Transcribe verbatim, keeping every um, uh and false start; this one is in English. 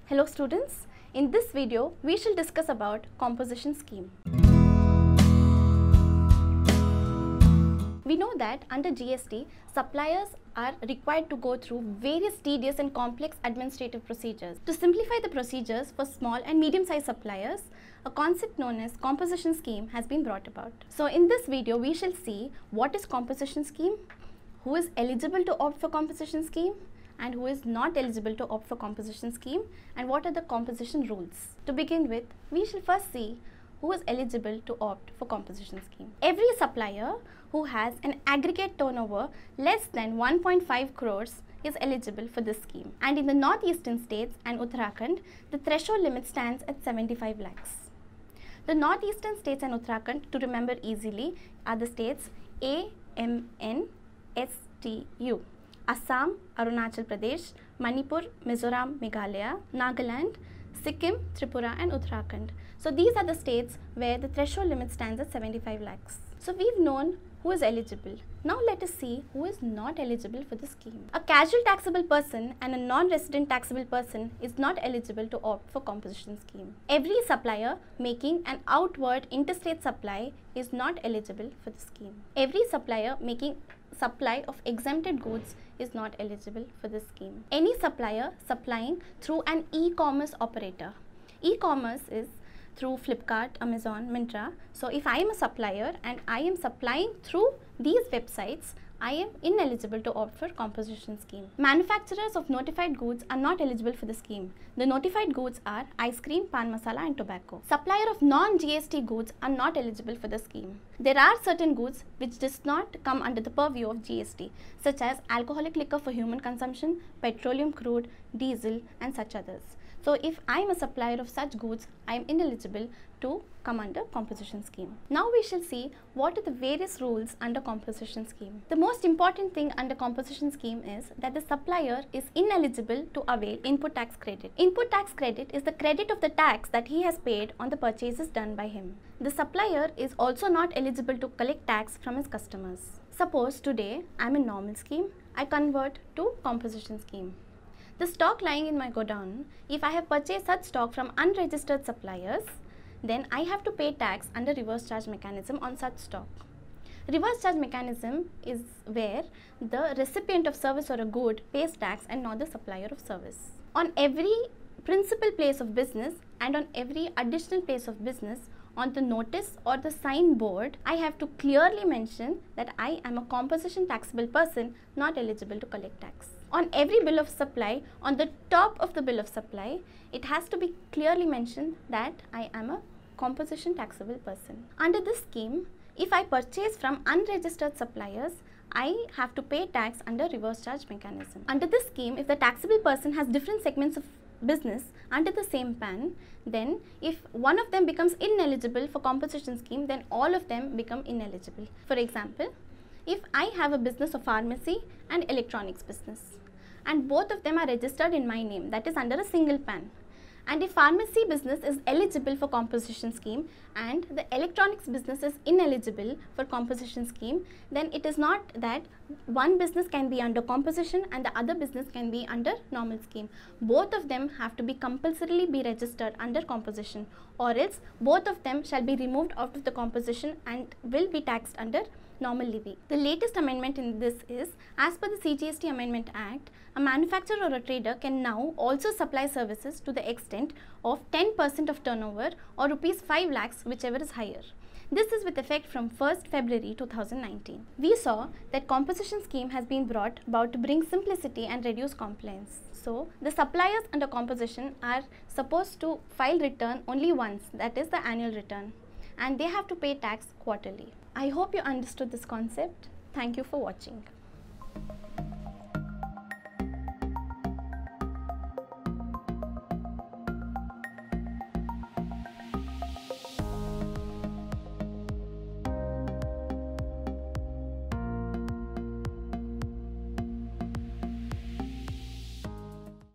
Hello students, in this video we shall discuss about composition scheme. We know that under G S T, suppliers are required to go through various tedious and complex administrative procedures. To simplify the procedures for small and medium-sized suppliers, a concept known as composition scheme has been brought about. So in this video we shall see what is composition scheme, who is eligible to opt for composition scheme, and who is not eligible to opt for composition scheme, and what are the composition rules. To begin with, we shall first see who is eligible to opt for composition scheme. Every supplier who has an aggregate turnover less than one point five crores is eligible for this scheme. And in the northeastern states and Uttarakhand, the threshold limit stands at seventy-five lakhs. The northeastern states and Uttarakhand, to remember easily, are the states A M N S T U. Assam, Arunachal Pradesh, Manipur, Mizoram, Meghalaya, Nagaland, Sikkim, Tripura and Uttarakhand. So these are the states where the threshold limit stands at seventy-five lakhs. So we've known who is eligible. Now let us see who is not eligible for the scheme. A casual taxable person and a non-resident taxable person is not eligible to opt for composition scheme. Every supplier making an outward interstate supply is not eligible for the scheme. Every supplier making supply of exempted goods is not eligible for this scheme. Any supplier supplying through an e-commerce operator. E-commerce is through Flipkart, Amazon, Myntra. So if I am a supplier and I am supplying through these websites, I am ineligible to opt for composition scheme. Manufacturers of notified goods are not eligible for the scheme. The notified goods are ice cream, pan masala and tobacco. Supplier of non-G S T goods are not eligible for the scheme. There are certain goods which does not come under the purview of G S T, such as alcoholic liquor for human consumption, petroleum crude, diesel and such others. So if I am a supplier of such goods, I am ineligible to come under composition scheme. Now we shall see what are the various rules under composition scheme. The most important thing under composition scheme is that the supplier is ineligible to avail input tax credit. Input tax credit is the credit of the tax that he has paid on the purchases done by him. The supplier is also not eligible to collect tax from his customers. Suppose today I am in normal scheme, I convert to composition scheme. The stock lying in my godown, if I have purchased such stock from unregistered suppliers, then I have to pay tax under reverse charge mechanism on such stock. Reverse charge mechanism is where the recipient of service or a good pays tax and not the supplier of service. On every principal place of business and on every additional place of business, on the notice or the sign board, I have to clearly mention that I am a composition taxable person not eligible to collect tax. On every bill of supply, on the top of the bill of supply, it has to be clearly mentioned that I am a composition taxable person. Under this scheme, if I purchase from unregistered suppliers, I have to pay tax under reverse charge mechanism. Under this scheme, if the taxable person has different segments of business under the same P A N, then if one of them becomes ineligible for composition scheme, then all of them become ineligible. For example, if I have a business of pharmacy and electronics business, and both of them are registered in my name, that is under a single P A N, and if pharmacy business is eligible for composition scheme and the electronics business is ineligible for composition scheme, then it is not that one business can be under composition and the other business can be under normal scheme. Both of them have to be compulsorily be registered under composition, or else both of them shall be removed out of the composition and will be taxed under normal levy. The latest amendment in this is, as per the C G S T Amendment Act, a manufacturer or a trader can now also supply services to the extent of ten percent of turnover or rupees five lakhs, whichever is higher. This is with effect from first February two thousand nineteen. We saw that composition scheme has been brought about to bring simplicity and reduce compliance. So the suppliers under composition are supposed to file return only once, that is the annual return, and they have to pay tax quarterly. I hope you understood this concept. Thank you for watching.